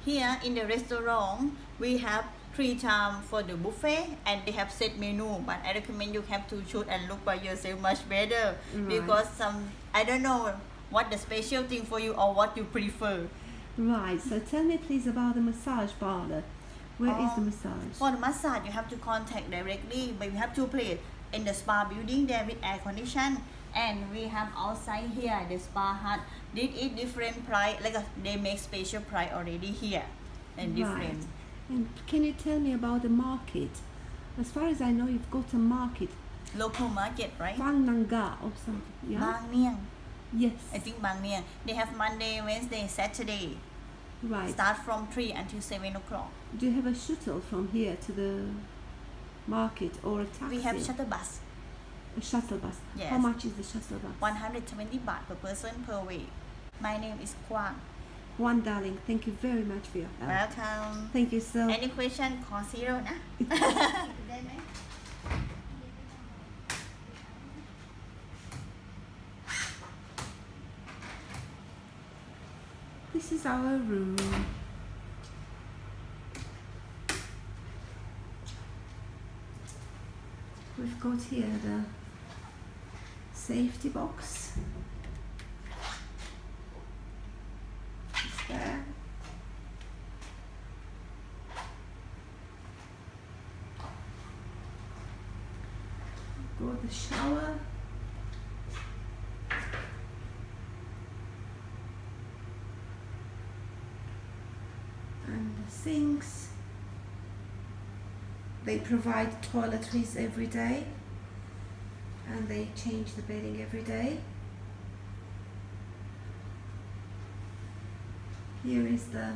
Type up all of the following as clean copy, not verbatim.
Here in the restaurant, we have 3 times for the buffet and they have set menu, but I recommend you have to choose and look by yourself much better because I don't know what the special thing for you or what you prefer. Right, so tell me please about the massage parlor. Where is the massage? For the massage, you have to contact directly, but we have 2 places in the spa building there with air condition, and we have outside here the spa hut. This is different price, like they make special price already here and different. Right. And can you tell me about the market? As far as I know, you've got a market. Local market, right? Phang Nang Ga or something, yeah? Bang Niang. Yes. I think Bang Niang. They have Monday, Wednesday, Saturday. Right. Start from 3 until 7 o'clock. Do you have a shuttle from here to the market or a taxi? We have shuttle bus. A shuttle bus. Yes. How much is the shuttle bus? 120 baht per person per week. My name is Kwang. One darling, thank you very much for your help. Welcome. Thank you so much. Any question? Call 0 นะ ได้ไหม This is our room. We've got here the safety box. It's there. We've got the shower. And the sinks. They provide toiletries every day and they change the bedding every day. Here is the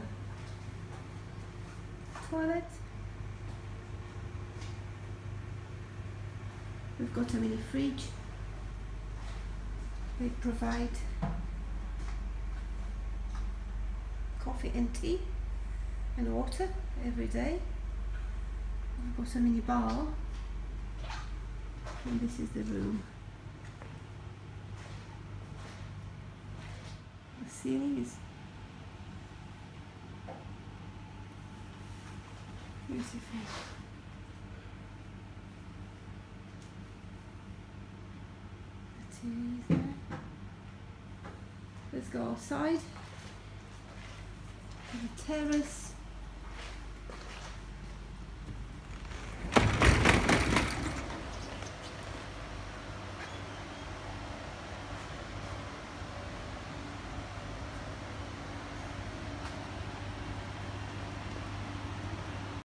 toilet. We've got a mini fridge. They provide coffee and tea and water every day. We've got a mini bar, and this is the room. The ceiling is beautiful. The TV is there. Let's go outside. The terrace.